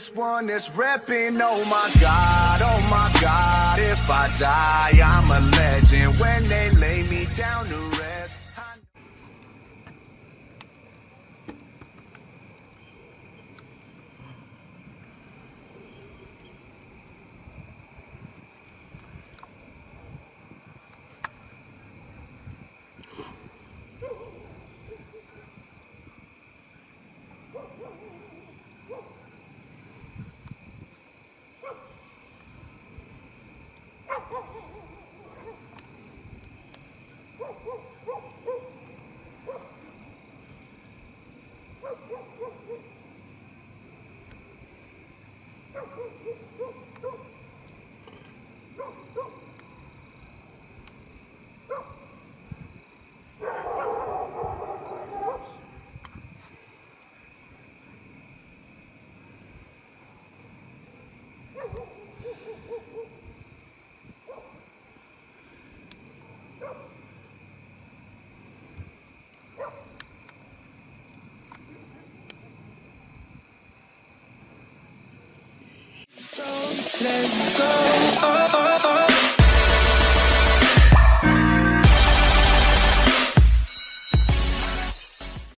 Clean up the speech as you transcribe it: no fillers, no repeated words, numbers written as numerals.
this one that's repping. Oh my God, if I die, I'm a legend. When they lay me down to rest. Let's go.